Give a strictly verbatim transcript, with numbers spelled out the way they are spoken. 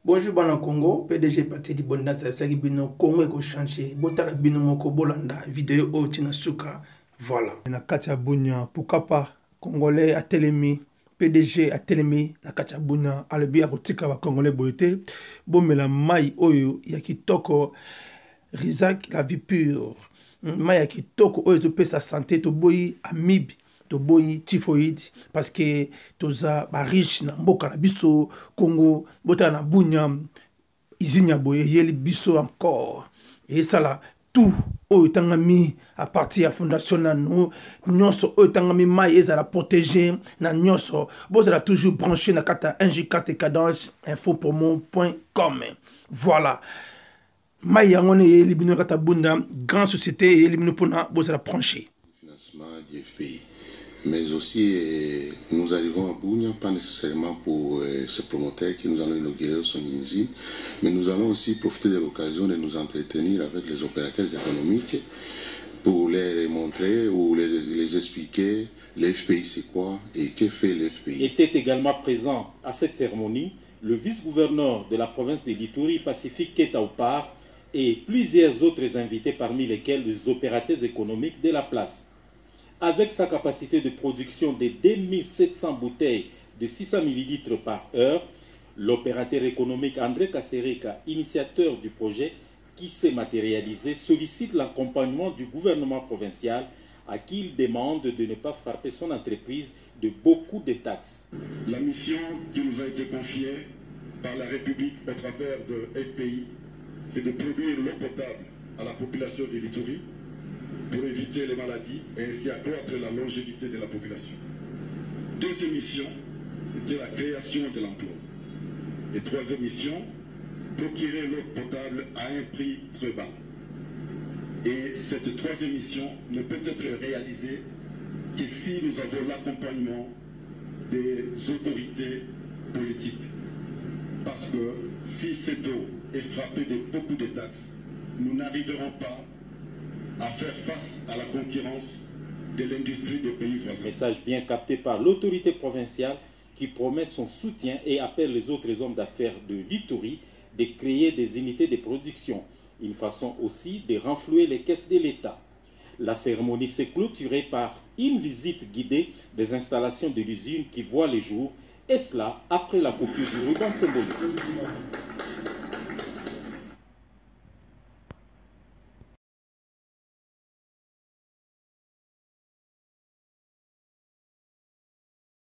Bonjour bana Congo, P D G parti di bonda sabsaki bino Congo eko changer. Botala bino moko bolanda vidéo o tina suka. Voilà. Na katia bunya pourquoi Congolais a telemi P D G a telemi na katia bunya alebi akotika ba Congolais boyete bomela mai oyo ya kitoko Rizak la vie pure. Mai ya kitoko oyo to sa santé to boyi amibe. To boyi typhoïde parce que toza ba riche na mboka na biso Congo bota na bunya izinya boye yeli biso encore et ça là tout oyo tangami à partir ya fondation na nous nyonso oyo tangami mai ezala protéger na nyonso bozala toujours branché na kata un J quatre cadence info pour mon point com. Voilà mai yango ne yeli bino kata bunda grande société yeli bino pona bozala branché financement du F P I. Mais aussi, euh, nous arrivons à Bounia, pas nécessairement pour euh, ce promoteur qui nous allons inaugurer son usine, mais nous allons aussi profiter de l'occasion de nous entretenir avec les opérateurs économiques pour les montrer ou les, les expliquer le F P I c'est quoi et que fait le F P I. Était également présent à cette cérémonie le vice-gouverneur de la province de l'Ituri, Pacifique Keta Oupar, et plusieurs autres invités parmi lesquels les opérateurs économiques de la place. Avec sa capacité de production de deux mille sept cents bouteilles de six cents millilitres par heure, l'opérateur économique André Kasereka, initiateur du projet qui s'est matérialisé, sollicite l'accompagnement du gouvernement provincial à qui il demande de ne pas frapper son entreprise de beaucoup de taxes. La mission qui nous a été confiée par la République au travers de F P I, c'est de produire l'eau potable à la population de l'Ituri pour éviter les maladies et ainsi accroître la longévité de la population. Deuxième mission, c'était la création de l'emploi. Et troisième mission, procurer l'eau potable à un prix très bas. Et cette troisième mission ne peut être réalisée que si nous avons l'accompagnement des autorités politiques. Parce que si cette eau est frappée de beaucoup de taxes, nous n'arriverons pas à faire face à la concurrence de l'industrie des pays voisins. Message bien capté par l'autorité provinciale qui promet son soutien et appelle les autres hommes d'affaires de l'Ituri de créer des unités de production, une façon aussi de renflouer les caisses de l'État. La cérémonie s'est clôturée par une visite guidée des installations de l'usine qui voit le jour, et cela après la coupure du ruban symbolique.